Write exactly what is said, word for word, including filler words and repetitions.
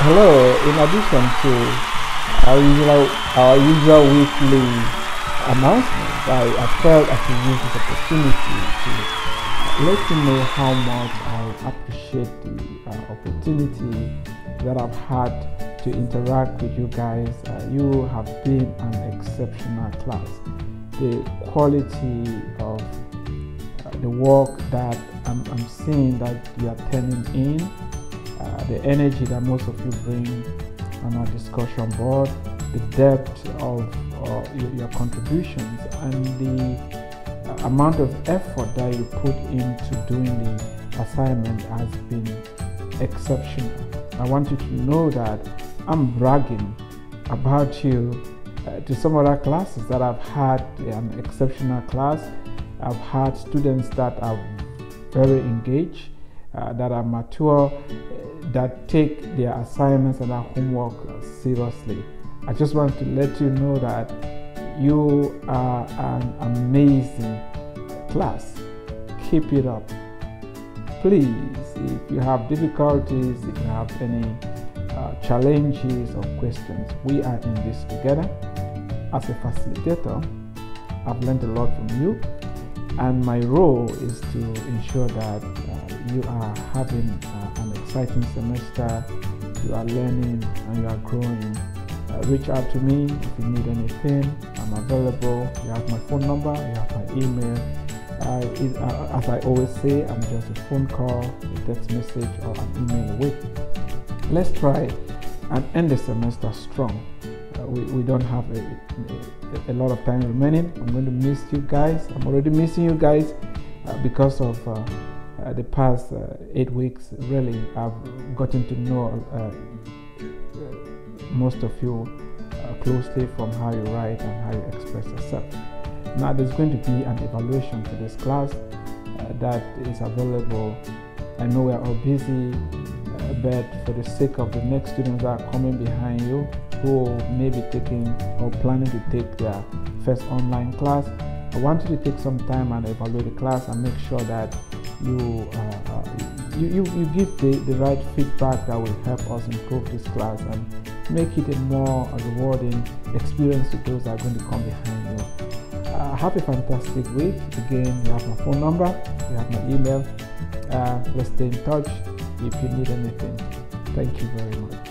Hello, in addition to our usual, our usual weekly announcements, I, I felt I should use this opportunity to let you know how much I appreciate the uh, opportunity that I've had to interact with you guys. Uh, you have been an exceptional class. The quality of uh, the work that I'm, I'm seeing that you are turning in, Uh, the energy that most of you bring on our discussion board, the depth of uh, your, your contributions, and the uh, amount of effort that you put into doing the assignment has been exceptional. I want you to know that I'm bragging about you uh, to some other classes that I've had an exceptional class. I've had students that are very engaged, uh, that are mature, that take their assignments and their homework seriously. I just want to let you know that you are an amazing class. Keep it up. Please, if you have difficulties, if you have any uh, challenges or questions, we are in this together. As a facilitator, I've learned a lot from you, and my role is to ensure that uh, you are having uh, an exciting semester, you are learning and you are growing. Uh, reach out to me if you need anything. I'm available. You have my phone number, you have my email. Uh, it, uh, as I always say, I'm just a phone call, a text message, or an email away. Let's try and end the semester strong. Uh, we, we don't have a, a, a lot of time remaining. I'm going to miss you guys. I'm already missing you guys uh, because of uh, uh, the past uh, eight weeks. Really, I've gotten to know uh, most of you uh, closely from how you write and how you express yourself. Now, there's going to be an evaluation for this class uh, that is available. I know we're all busy, uh, but for the sake of the next students that are coming behind you, who may be taking or planning to take their first online class, I want you to take some time and evaluate the class and make sure that you uh, uh, you, you, you give the, the right feedback that will help us improve this class and make it a more rewarding experience to those that are going to come behind you. Uh, have a fantastic week. Again, you have my phone number, you have my email. Uh, let's stay in touch if you need anything. Thank you very much.